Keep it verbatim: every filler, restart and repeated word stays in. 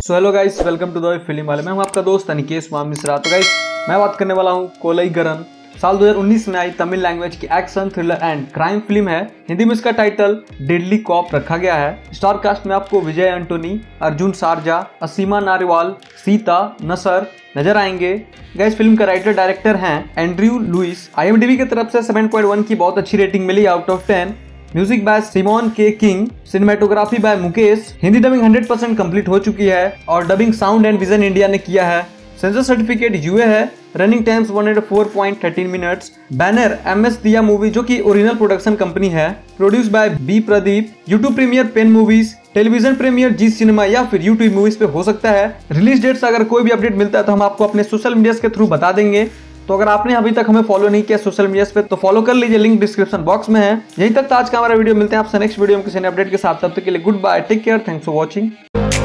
So hello guys, welcome to the film वाले। मैं हूं आपका दोस्त अनिकेश मिश्रा। तो गाइस मैं बात करने वाला हूं कोलईगरन। साल दो हज़ार उन्नीस में आई तमिल लैंग्वेज की action thriller and crime film है। हिंदी में इसका टाइटल डेडली कॉप रखा गया है। स्टार कास्ट में आपको विजय एंटोनी, अर्जुन सारजा, असीमा नारिवाल, सीता नसर नजर आएंगे। गाइस फिल्म का राइटर डायरेक्टर हैं एंड्रयू लुइस। आईएमडीबी की तरफ से सात पॉइंट एक की बहुत अच्छी रेटिंग मिली आउट ऑफ दस। Music by Simon K King, cinematography by Mukesh. Hindi dubbing hundred percent complete हो चुकी है और डबिंग साउंड एंड विजन इंडिया ने किया है। सेंसर सर्टिफिकेट यूए है। रनिंग टाइम्स एक सौ चार पॉइंट एक तीन मिनट्स। बैनर एम एस दिया मूवी जो कि ओरिजिनल प्रोडक्शन कंपनी है। Produce by B Pradeep. YouTube premiere Pen Movies, television premiere Zee Cinema या फिर यूट्यूब मूवीज पे हो सकता है। रिलीज डेट से अगर कोई भी अपडेट मिलता है तो हम आपको अपने सोशल मीडिया के थ्रू बता देंगे। तो अगर आपने अभी तक हमें फॉलो नहीं किया सोशल मीडिया पे तो फॉलो कर लीजिए, लिंक डिस्क्रिप्शन बॉक्स में है। यहीं तक आज का हमारा वीडियो, मिलते हैं आपसे नेक्स्ट वीडियो में किसी नए अपडेट के साथ। तब तक के लिए goodbye, take care, thanks for watching.